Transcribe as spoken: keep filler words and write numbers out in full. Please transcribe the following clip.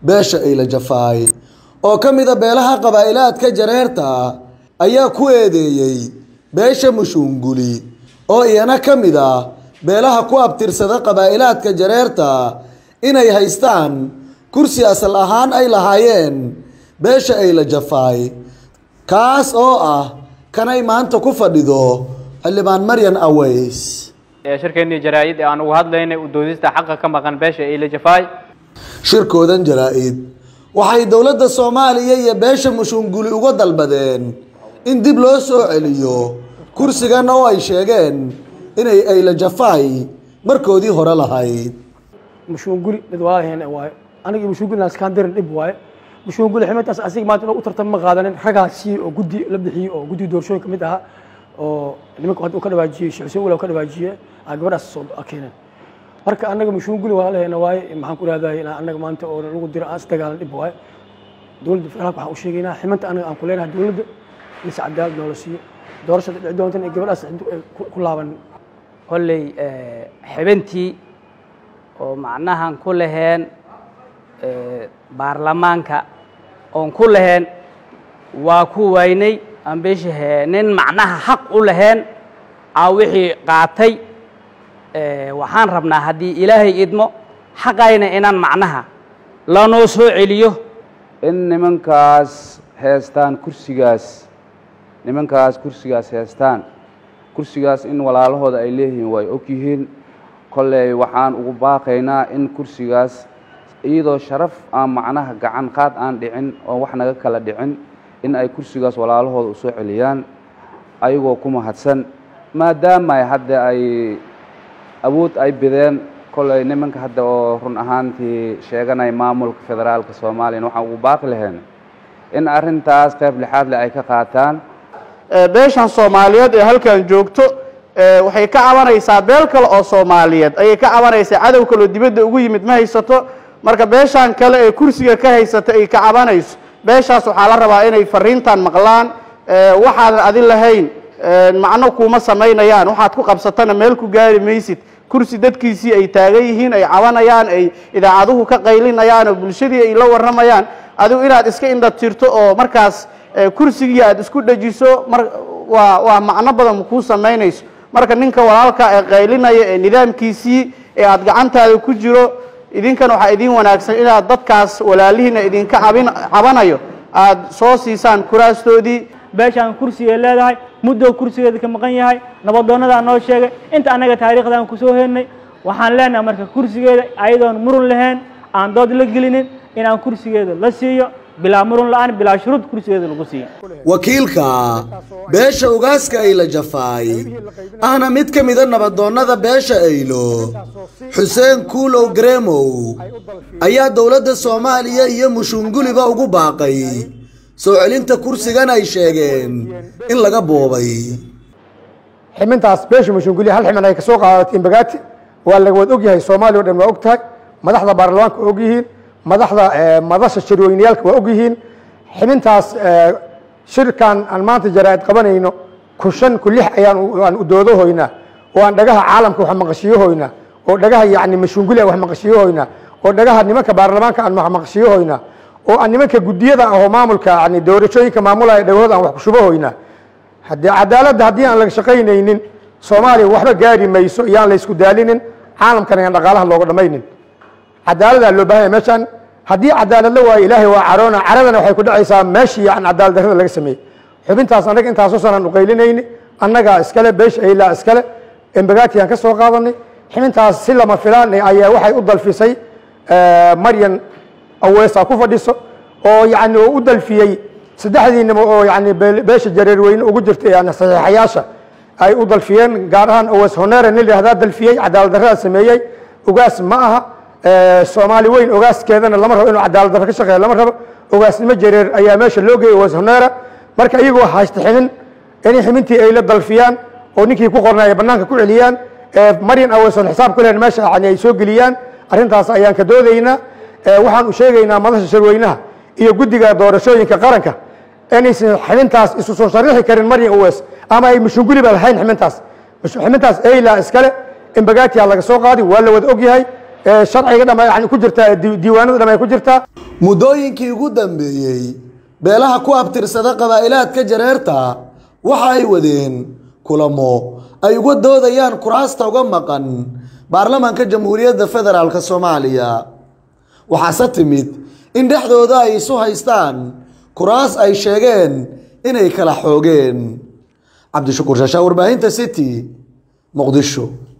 beesha Ayla Jafaay oo kamida beelaha qabaa'ilaadka jareerta ayaa ku eedeeyay beesha Mushunguli oo iyana kamida beelaha ku abtirsada qabaa'ilaadka jareerta inay haystaan kursi asal ahaan ay lahaayeen beesha Ayla Jafaay kaas oo ah kanay maanta ku fadhido xildhibaan Maryan Aweys shirkeenii jaraa'id aan uga hadlaynay u doodista xaqqa ka maqan beesha Ayla Jafaay shirkoodan jaraa'id waxay dawladda Soomaaliya iyo beesha Mushunguli uga dalbadeen in dib loo soo celiyo kursigan oo ay sheegeen inay Ayla Jafaay markoodii hore lahayd Mushunguli mid waaheen waay aniga Mushunguli askaan dirin dib waay Mushunguli ximaataas asig maanta inuu u tartamo qaadanin ragaasi oo gudi la bixiyo oo gudi doorashooyin kamid ah oo nimanka hadda ka dhawaajiyay shaqsiyo walaal ka dhawaajiyay gabadhaas soo akeenan marka anaga Mushunguli waa leeyna waay maxaan ku raadaay in anaga maanta oo lagu diro as dagaal dib waay dawladda federaalka waxa uu sheegaynaa ximanta anaga aan ku leenahay dawladda is cadaalad loo siiyo doorashada doontan ee gabadhaas ku laaban kolley xibintii oo macnahan ku laheen baarlamaanka oon ku laheen waa ku waynay aan beeshahay nin macnaha xaq u laheen aa wixii qaatay waxaan rabnaa haddii ilaahay idmo xaqayna inaan macnaha lanoo soo celiyo in nimankaas heestaan kursigaas nimankaas kursigaas heestaan kursigaas in walaalahooda ay leeyihiin way og yihiin kolley waxaan ugu baaqaynaa in kursigaas iyadoo sharaf aan macnaha gacan qaad aan dhicin oo wax naga kala dhicin in ay kursigaas walaalahooda u soo celiyaan ayagoo ku mahadsan maadaama hadda ay awood ay bideen kolley nimanka hadda oo run ahaantii sheeganay maamulka federaalka Soomaaliya waxaan ugu baaqi lahayn in arrintaas qayb lixaad leh ay ka qaataan beeshan Soomaaliyeed ee halkan joogto waxay ka cabanaysaa beel kale oo Soomaaliyeed ay ka cabanaysaa cadow kale dibadda ugu yimid ma haysato marka beeshan kale ee kursiga ka haysata ay ka cabanayso beeshaas waxa la rabaa inay fariintan maqlaan waxaan adin lahayn macno kuma sameynayaan waxaad ku qabsatana meel ku gaari maysid kursi dadkiisii ay taagan yihiin ay cabanayaan ay idaacaduhu ka qaylinayaan oo bulshadii ay la waramayaan adigu inaad iska indha tirto oo markaas kursigii aad isku dhajiso mar waa waa macno badan ku sameynayso marka ninka walaalka ee qaylinaya ee nidaamkiisii ee aad gacantaada ku jiro idinkan waxa idin wanaagsan inaad dadkaas walaalihiina idinka cabanayo aad soo siisaan kuraastoodii beeshan kursiga leedahay muddo kursigeeda ka maqan yahay nabadoonada noo sheegay inta anaga taariikhdan ku soo heynay waxaan leenahay marka kursigeeda ayadoon murun lahayn aan dood la gelinin in aan kursigeeda la siiyo bilaa murun la'aan bilaa shuruud kursigeeda lagu siiyo wakiilka beesha ugaaska Ayla Jafaay ahna mid kamida nabadoonada beesha Aylo Xuseen Kuulow Gremow ayaa dawladda Soomaaliya iyo Mushunguliba ugu baaqay soo celinta kursigan ay sheegeen in laga boobay ximintaas beesha Mushunguli hal ximin ay ka soo qaadatay Bagaati waa laga wad og yahay Soomaaliya oo dhan waa ogtahay madaxda baarlamaanka og yihiin madaxda madasha shirweyniyalka waa og yihiin ximintaas shirkan aan maanta jaraa'id qabanayno ku shan ku lix ayaan aan u doodo hoynaa oo aan dhagaha caalamka wax maqashiyo hoynaa oo dhagaha yaani Mushunguli wax maqashiyo hoynaa oo dhagaha nimanka baarlamaanka aan wax maqashiyo hoynaa oo aan nimanka gudiyada ah oo maamulka yani doorashooyinka maamulaya dhawooda aan wax ku shubahoyna haddii cadaaladda haddii aan laga shaqaynaynin Soomaaliya waxba gaari mayso iyaan la isku daalinin caalamkan aan dhaqaalaha looga dhamaynin cadaaladda loo baahan yahay meeshan haddii cadaalad la waayo Ilaahay waa caroona caradana waxay ku dhacaysaa meeshii aan cadaalad darrada laga sameeyay xubintaas anaga intaas oo sanad u qaylinayni annaga iskale beesha Ayla iskale in Bagaati aan ka soo qaadanay xubintaas si lama filaan ayaa waxay u dalfisay Maryan Aweys ku fadhiso oo yaani uu dalfiyay saddexdiinaba oo yaani beesha jareer weyn ugu jirtay yaani saxiixayaasha ay u dalfiyeen gaar ahaan Aweys Honeer in la hada dalfiyay cadaalad darrada sameeyay ugaas ma aha Soomaali weyn ugaaskeedana lama rabo inuu cadaalad darro ka shaqeeyo lama rabo ugaasnimo jareer ayaa meesha loo geeyay Aweys Honeer marka iyagoo haysta xinin in ximintii ay la dalfiyaan oo ninkii ku qornaa banaanka ku celiyaan Maryan Aweys oo xisaab ku leen meesha yaani ay soo geliyaan arrintaas ayaan ka doodaynaa waxaan u sheegaynaa madasha shirweynaha iyo guddiga doorashooyinka qaranka inaysan ximintaas isu soo sharixi karin Maryan Aweys ama ay Mushunguli bal hayn ximintaas ximintaas Ayla iskale in Bagaati laga soo qaadi waa la wada og yahay sharciga dhama yani ku jirtaa diiwaanada dhama ku jirtaa muddooyinkii ugu dambeeyey beelaha ku abtirsada qabaa'ilaadka jareerta waxa ay wadeen kulamo ay uga doodayaan kuraasta uga maqan baarlamaanka jamhuuriyadda federaalka Soomaaliya waxaase timid in dhexdooda ay isu haystaan kuraas ay sheegeen inay kala xoogeen cabdishakuur shaashaa warbaahinta city muqdisho.